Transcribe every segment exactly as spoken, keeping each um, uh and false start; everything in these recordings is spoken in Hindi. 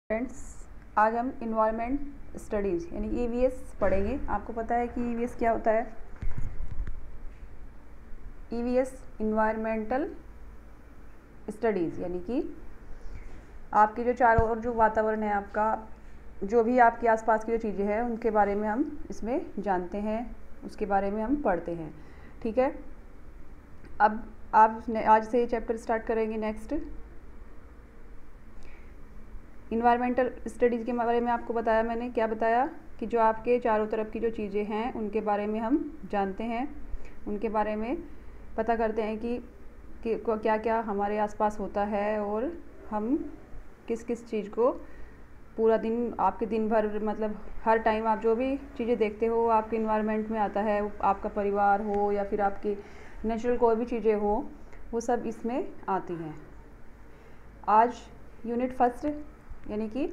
फ्रेंड्स, आज हम इन्वायरमेंट स्टडीज़ यानी ई वी एस पढ़ेंगे। आपको पता है कि ई वी एस क्या होता है? E V S environmental studies यानी कि आपके जो चारों ओर जो वातावरण है, आपका जो भी आपके आसपास की जो चीज़ें हैं उनके बारे में हम इसमें जानते हैं, उसके बारे में हम पढ़ते हैं। ठीक है, अब आप आज से ये चैप्टर स्टार्ट करेंगे। नेक्स्ट, इन्वायरमेंटल स्टडीज़ के बारे में आपको बताया मैंने। क्या बताया कि जो आपके चारों तरफ की जो चीज़ें हैं उनके बारे में हम जानते हैं, उनके बारे में पता करते हैं कि, कि क्या क्या हमारे आसपास होता है और हम किस किस चीज़ को पूरा दिन, आपके दिन भर मतलब हर टाइम आप जो भी चीज़ें देखते हो आपके इन्वायरमेंट में आता है। आपका परिवार हो या फिर आपकी नेचुरल कोई भी चीज़ें हो, वो सब इसमें आती हैं। आज यूनिट फर्स्ट यानी कि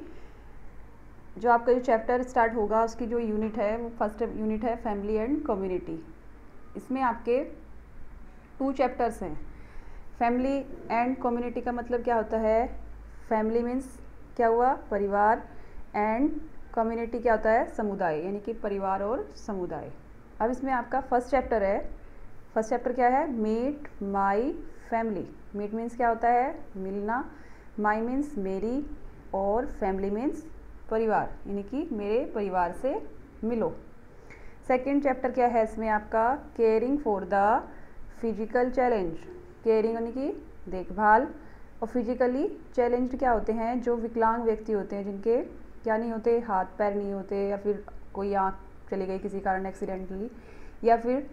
जो आपका जो चैप्टर स्टार्ट होगा उसकी जो यूनिट है वो फर्स्ट यूनिट है फैमिली एंड कम्युनिटी। इसमें आपके टू चैप्टर्स हैं। फैमिली एंड कम्युनिटी का मतलब क्या होता है? फैमिली मीन्स क्या हुआ? परिवार, एंड कम्युनिटी क्या होता है? समुदाय, यानी कि परिवार और समुदाय। अब इसमें आपका फर्स्ट चैप्टर है। फर्स्ट चैप्टर क्या है? Meet my family. Meet means क्या होता है? मिलना, माई मीन्स मेरी, और फैमिली मीन्स परिवार, यानी कि मेरे परिवार से मिलो। सेकंड चैप्टर क्या है इसमें आपका? Caring for the physical challenge. Caring यानी कि देखभाल, और फिजिकली चैलेंज्ड क्या होते हैं? जो विकलांग व्यक्ति होते हैं, जिनके क्या नहीं होते, हाथ पैर नहीं होते, या फिर कोई आँख चली गई किसी कारण एक्सीडेंटली, या फिर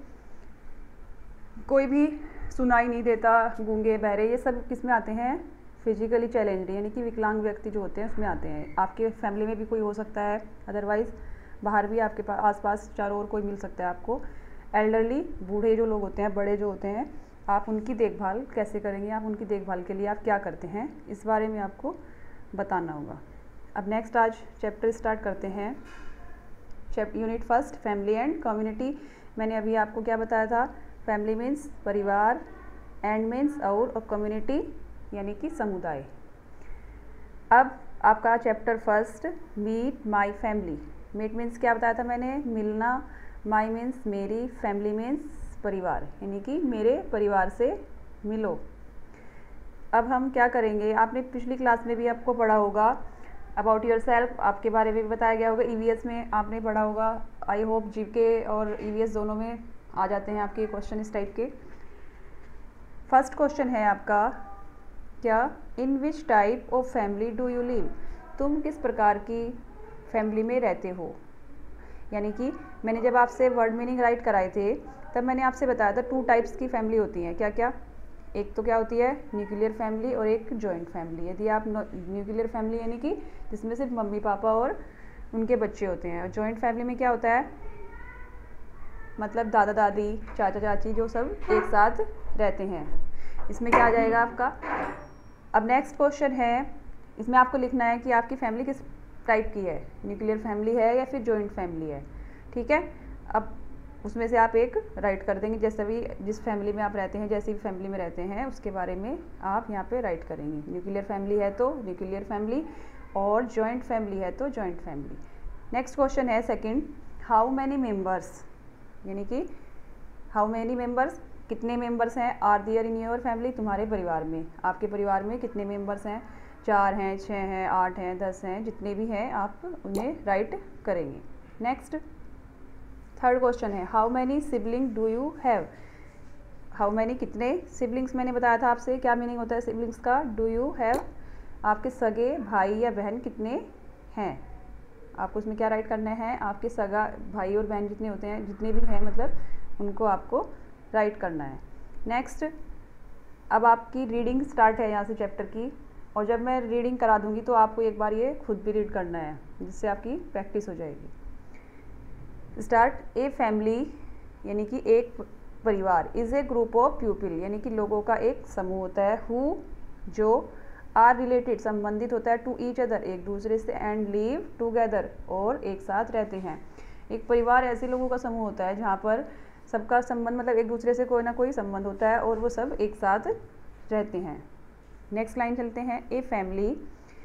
कोई भी सुनाई नहीं देता, गूंगे बहरे, ये सब किस में आते हैं? फिजिकली चैलेंज्ड यानी कि विकलांग व्यक्ति जो होते हैं उसमें आते हैं। आपके फैमिली में भी कोई हो सकता है, अदरवाइज़ बाहर भी आपके पास आसपास चारों ओर कोई मिल सकता है आपको। एल्डरली, बूढ़े जो लोग होते हैं, बड़े जो होते हैं, आप उनकी देखभाल कैसे करेंगे, आप उनकी देखभाल के लिए आप क्या करते हैं, इस बारे में आपको बताना होगा। अब नेक्स्ट आज चैप्टर स्टार्ट करते हैं। Chapter unit first family and community. मैंने अभी आपको क्या बताया था? फैमिली मीन्स परिवार, एंड मीन्स और, और कम्युनिटी यानी कि समुदाय। अब आपका chapter first meet my family. Meet means क्या बताया था मैंने? मिलना, माई मीन्स मेरी, फैमिली मीन्स परिवार, यानी कि मेरे परिवार से मिलो। अब हम क्या करेंगे? आपने पिछली क्लास में भी आपको पढ़ा होगा अबाउट योर सेल्फ, आपके बारे में भी बताया गया होगा। ई वी एस में आपने पढ़ा होगा। आई होप जी के और ई वी एस दोनों में आ जाते हैं आपके क्वेश्चन इस टाइप के। फर्स्ट क्वेश्चन है आपका क्या? In which type of family do you live? तुम किस प्रकार की फैमिली में रहते हो? यानी कि मैंने जब आपसे वर्ड मीनिंग राइट कराए थे तब मैंने आपसे बताया था टू टाइप्स की फैमिली होती हैं। क्या क्या? एक तो क्या होती है? न्यूक्लियर फैमिली, और एक जॉइंट फैमिली। यदि आप न्यूक्लियर फैमिली यानी कि जिसमें सिर्फ मम्मी पापा और उनके बच्चे होते हैं, और जॉइंट फैमिली में क्या होता है? मतलब दादा दादी, चाचा चाची, जो सब एक साथ रहते हैं। इसमें क्या आ जाएगा आपका? अब नेक्स्ट क्वेश्चन है, इसमें आपको लिखना है कि आपकी फैमिली किस टाइप की है, न्यूक्लियर फैमिली है या फिर जॉइंट फैमिली है। ठीक है, अब उसमें से आप एक राइट कर देंगे, जैसे भी जिस फैमिली में आप रहते हैं, जैसी भी फैमिली में रहते हैं उसके बारे में आप यहाँ पे राइट करेंगे। न्यूक्लियर फैमिली है तो न्यूक्लियर फैमिली, और जॉइंट फैमिली है तो जॉइंट फैमिली। नेक्स्ट क्वेश्चन है सेकेंड, हाउ मैनी मेम्बर्स, यानी कि हाउ मैनी मेम्बर्स, कितने मेंबर्स हैं are there in your family, तुम्हारे परिवार में, आपके परिवार में कितने मेंबर्स हैं? चार हैं, छः हैं, आठ हैं, दस हैं, जितने भी हैं आप उन्हें राइट करेंगे। नेक्स्ट थर्ड क्वेश्चन है, how many sibling do you have? How many कितने, सिबलिंग्स मैंने बताया था आपसे क्या मीनिंग होता है सिबलिंग्स का। डू यू हैव, आपके सगे भाई या बहन कितने हैं? आपको उसमें क्या राइट करना है? आपके सगा भाई और बहन जितने होते हैं, जितने भी हैं मतलब उनको आपको राइट करना है। नेक्स्ट, अब आपकी रीडिंग स्टार्ट है यहाँ से चैप्टर की, और जब मैं रीडिंग करा दूँगी तो आपको एक बार ये खुद भी रीड करना है, जिससे आपकी प्रैक्टिस हो जाएगी। स्टार्ट। ए फैमिली यानी कि एक परिवार, is a group of people यानी कि लोगों का एक समूह होता है, हु जो, आर रिलेटेड संबंधित होता है, टू ईच अदर एक दूसरे से, एंड लिव टूगेदर और एक साथ रहते हैं। एक परिवार ऐसे लोगों का समूह होता है जहाँ पर सबका संबंध मतलब एक दूसरे से कोई ना कोई संबंध होता है और वो सब एक साथ रहते हैं। नेक्स्ट लाइन चलते हैं। ए फैमिली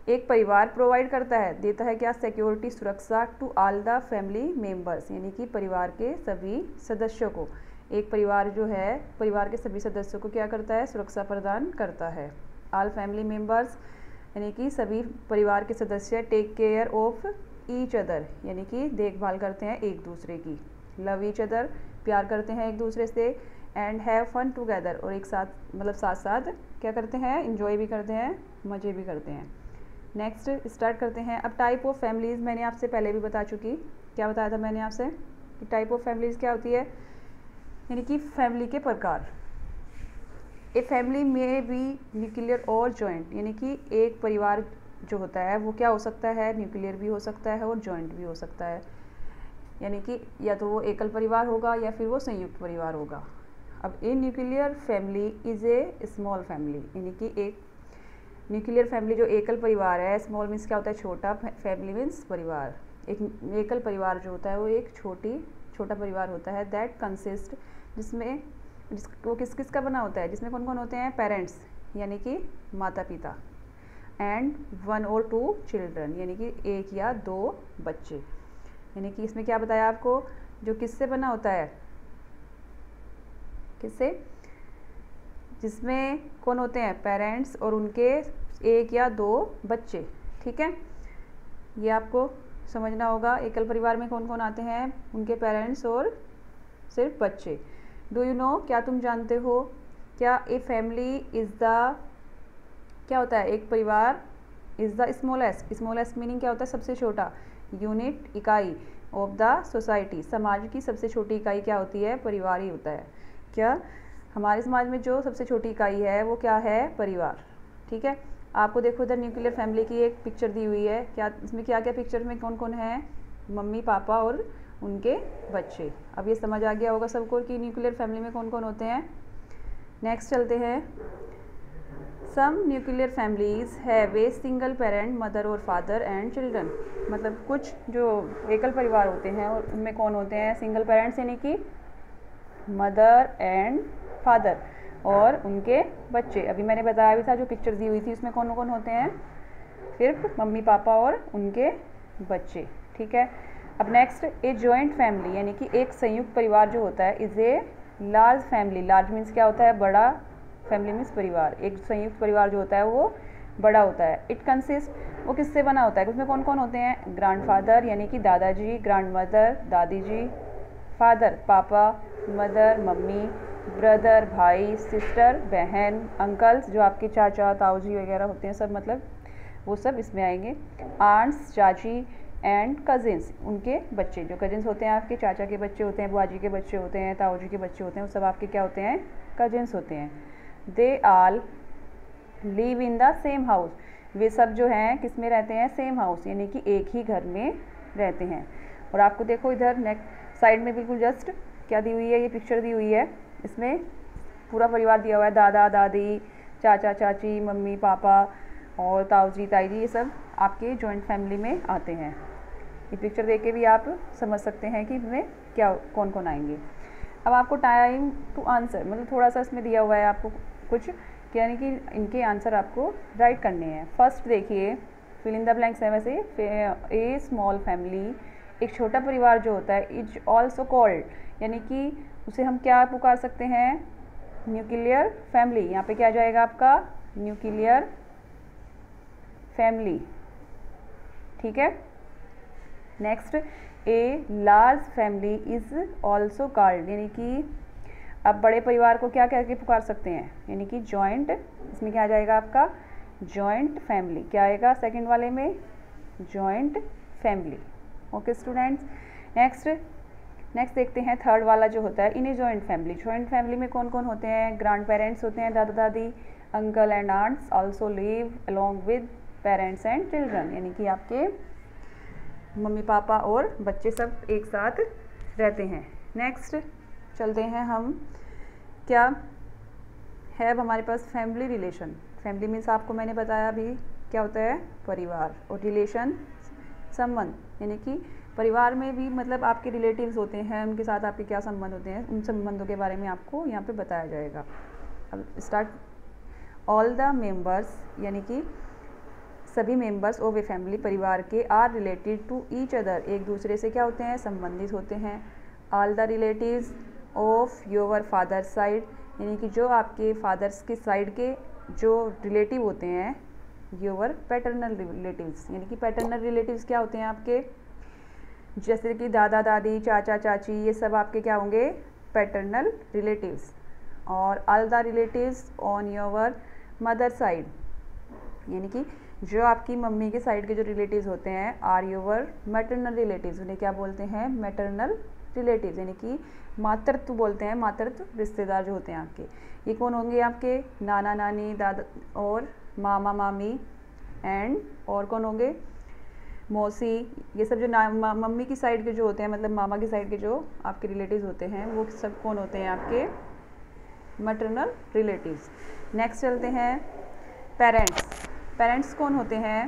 एक परिवार प्रोवाइड करता है, देता है क्या, सिक्योरिटी, सुरक्षा to all the family members, यानी कि परिवार के सभी सदस्यों को। एक परिवार जो है परिवार के सभी सदस्यों को क्या करता है, सुरक्षा प्रदान करता है। ऑल फैमिली मेम्बर्स यानी कि सभी परिवार के सदस्य take care of each other, यानी कि देखभाल करते हैं एक दूसरे की। लव ईच अदर, प्यार करते हैं एक दूसरे से। एंड हैव फन टुगेदर, और एक साथ मतलब साथ साथ क्या करते हैं, इंजॉय भी करते हैं, मज़े भी करते हैं। नेक्स्ट स्टार्ट करते हैं। अब टाइप ऑफ फैमिलीज़ मैंने आपसे पहले भी बता चुकी, क्या बताया था मैंने आपसे कि टाइप ऑफ फैमिलीज़ क्या होती है, यानी कि फैमिली के प्रकार। ए फैमिली में भी न्यूक्लियर और जॉइंट, यानी कि एक परिवार जो होता है वो क्या हो सकता है, न्यूक्लियर भी हो सकता है और जॉइंट भी हो सकता है, यानी कि या तो वो एकल परिवार होगा या फिर वो संयुक्त परिवार होगा। अब a nuclear family is a small family, यानी कि एक न्यूक्लियर फैमिली जो एकल परिवार है, स्मॉल मीन्स क्या होता है, छोटा, फैमिली मीन्स परिवार। एक एकल परिवार जो होता है वो एक छोटी छोटा परिवार होता है। दैट कंसिस्ट, जिसमें जिस वो किस किस का बना होता है, जिसमें कौन कौन होते हैं, पेरेंट्स यानी कि माता पिता, एंड वन और टू चिल्ड्रन, यानी कि एक या दो बच्चे। यानी कि इसमें क्या बताया आपको, जो किससे बना होता है, किससे, जिसमें कौन होते हैं, पेरेंट्स और उनके एक या दो बच्चे। ठीक है, ये आपको समझना होगा। एकल परिवार में कौन कौन आते हैं, उनके पेरेंट्स और सिर्फ बच्चे। डू यू नो, क्या तुम जानते हो, क्या ए फैमिली इज़ द, क्या होता है, एक परिवार is the smallest, smallest meaning क्या होता है, सबसे छोटा, यूनिट, इकाई ऑफ द सोसाइटी, समाज की सबसे छोटी इकाई क्या होती है, परिवार ही होता है। क्या हमारे समाज में जो सबसे छोटी इकाई है वो क्या है, परिवार। ठीक है, आपको देखो इधर न्यूक्लियर फैमिली की एक पिक्चर दी हुई है, क्या इसमें क्या क्या पिक्चर में कौन कौन है, मम्मी पापा और उनके बच्चे। अब ये समझ आ गया होगा सबको कि न्यूक्लियर फैमिली में कौन कौन होते हैं। नेक्स्ट चलते हैं। Some nuclear families have a single parent, mother और फादर एंड चिल्ड्रन, मतलब कुछ जो एकल परिवार होते हैं और उनमें कौन होते हैं, सिंगल पेरेंट्स यानी कि मदर एंड फादर और उनके बच्चे। अभी मैंने बताया भी था, जो पिक्चर दी हुई थी उसमें कौन कौन होते हैं, सिर्फ मम्मी पापा और उनके बच्चे। ठीक है, अब नेक्स्ट, ए जॉइंट फैमिली यानी कि एक संयुक्त परिवार जो होता है, is a large family, large means क्या होता है, बड़ा, फैमिली मीन्स परिवार। एक संयुक्त परिवार जो होता है वो बड़ा होता है। इट कंसिस्ट, वो किससे बना होता है, उसमें कौन कौन होते हैं, ग्रैंडफादर यानी कि दादाजी, ग्रैंडमदर दादी जी, फादर पापा, मदर मम्मी, ब्रदर भाई, सिस्टर बहन, अंकल्स जो आपके चाचा ताऊ जी वगैरह होते हैं सब, मतलब वो सब इसमें आएंगे। आंट्स चाची एंड कजिन्स, उनके बच्चे, जो कजिन्स होते हैं आपके चाचा के बच्चे होते हैं, बुआ जी के बच्चे होते हैं, ताऊ जी के बच्चे होते हैं, वो सब आपके क्या होते हैं, कजिन्स होते हैं। They all live in the same house, वे सब जो हैं किस में रहते हैं, सेम हाउस, यानी कि एक ही घर में रहते हैं। और आपको देखो इधर नेक्स्ट साइड में बिल्कुल जस्ट क्या दी हुई है, ये पिक्चर दी हुई है, इसमें पूरा परिवार दिया हुआ है, दादा दादी, चाचा चाची, मम्मी पापा और ताऊ जी ताई जी, ये सब आपके जॉइंट फैमिली में आते हैं। ये पिक्चर देख के भी आप समझ सकते हैं कि इसमें क्या कौन कौन आएंगे। अब आपको टाइम टू आंसर, मतलब थोड़ा सा इसमें दिया हुआ है आपको कुछ, यानी कि इनके आंसर आपको राइट करने हैं। फर्स्ट देखिए, फिल इन द ब्लैंक्स है वैसे, ए स्मॉल फैमिली, एक छोटा परिवार जो होता है, इज ऑल्सो कॉल्ड, यानी कि उसे हम क्या पुकार सकते हैं, न्यूक्लियर फैमिली। यहाँ पे क्या आ जाएगा आपका, न्यूक्लियर फैमिली। ठीक है, next, a large family is also called, यानी कि अब बड़े परिवार को क्या कह के पुकार सकते हैं, यानी कि जॉइंट, इसमें क्या आ जाएगा आपका, जॉइंट फैमिली। क्या आएगा सेकंड वाले में, joint family. Okay students, next next देखते हैं थर्ड वाला जो होता है, in a joint family. Joint family में कौन कौन होते हैं, ग्रैंड पेरेंट्स होते हैं, दादा दादी, uncle and aunts also live along with parents and children, यानी कि आपके मम्मी पापा और बच्चे सब एक साथ रहते हैं। नेक्स्ट चलते हैं हम, क्या है अब हमारे पास, फैमिली रिलेशन। फैमिली मीन्स आपको मैंने बताया अभी क्या होता है, परिवार, और रिलेशन संबंध, यानी कि परिवार में भी मतलब आपके रिलेटिव्स होते हैं, उनके साथ आपके क्या संबंध होते हैं, उन संबंधों के बारे में आपको यहाँ पे बताया जाएगा। अब स्टार्ट, ऑल द मेंबर्स, यानी कि सभी मेंबर्स ऑफ ए फैमिली परिवार के are related to each other, एक दूसरे से क्या होते हैं, संबंधित होते हैं। All the relatives of your father side, यानी कि जो आपके फादर्स के साइड के जो रिलेटिव होते हैं, योर पैटर्नल रिलेटिव्स, यानी कि पैटर्नल रिलेटिव्स क्या होते हैं आपके, जैसे कि दादा दादी, चाचा चाची, ये सब आपके क्या होंगे, पैटर्नल रिलेटिव्स। और all the relatives on your mother side, यानी कि जो आपकी मम्मी के साइड के जो रिलेटिव्स होते हैं, आर योर मैटरनल रिलेटिव्स, उन्हें क्या बोलते हैं, मैटरनल रिलेटिव्स, यानी कि मातृत्व बोलते हैं, मातृत्व रिश्तेदार जो होते हैं आपके। ये कौन होंगे आपके, नाना नानी, दादा और मामा मामी, एंड और कौन होंगे, मौसी। ये सब जो ना मम्मी की साइड के जो होते हैं, मतलब मामा की साइड के जो आपके रिलेटिव्स होते हैं, वो सब कौन होते हैं आपके, मैटरनल रिलेटिव्स। नेक्स्ट चलते हैं पेरेंट्स। पेरेंट्स कौन होते हैं,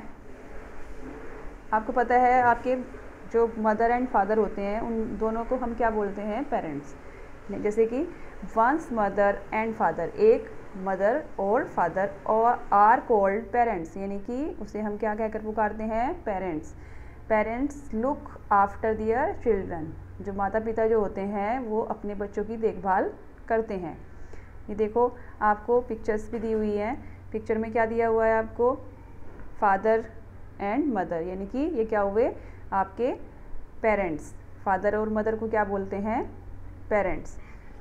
आपको पता है, आपके जो मदर एंड फादर होते हैं उन दोनों को हम क्या बोलते हैं, पेरेंट्स। जैसे कि वंस मदर एंड फादर, एक मदर और फादर और आर कॉल्ड पेरेंट्स, यानी कि उसे हम क्या कहकर पुकारते हैं, parents. Parents look after their children, जो माता पिता जो होते हैं वो अपने बच्चों की देखभाल करते हैं। ये देखो आपको पिक्चर्स भी दी हुई हैं, पिक्चर में क्या दिया हुआ है आपको, फादर एंड मदर, यानी कि ये क्या हुए आपके पेरेंट्स। फादर और मदर को क्या बोलते हैं, पेरेंट्स।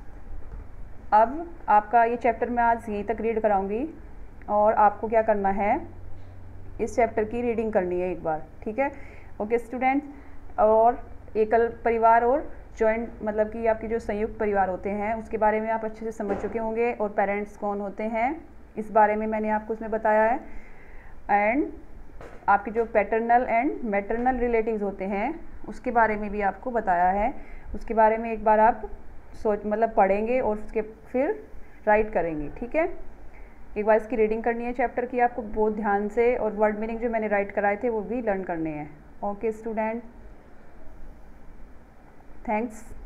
अब आपका ये चैप्टर मैं आज यहीं तक रीड कराऊंगी और आपको क्या करना है, इस चैप्टर की रीडिंग करनी है एक बार, ठीक है। ओके स्टूडेंट्स, और एकल परिवार और जॉइंट, मतलब कि आपके जो संयुक्त परिवार होते हैं उसके बारे में आप अच्छे से समझ चुके होंगे, और पेरेंट्स कौन होते हैं इस बारे में मैंने आपको उसमें बताया है। एंड आपके जो पैटर्नल एंड मैटरनल रिलेटिव्स होते हैं उसके बारे में भी आपको बताया है। उसके बारे में एक बार आप सोच मतलब पढ़ेंगे और उसके फिर राइट करेंगे, ठीक है। एक बार इसकी रीडिंग करनी है चैप्टर की आपको बहुत ध्यान से, और वर्ड मीनिंग जो मैंने राइट कराए थे वो भी लर्न करने हैं। Okay student, thanks.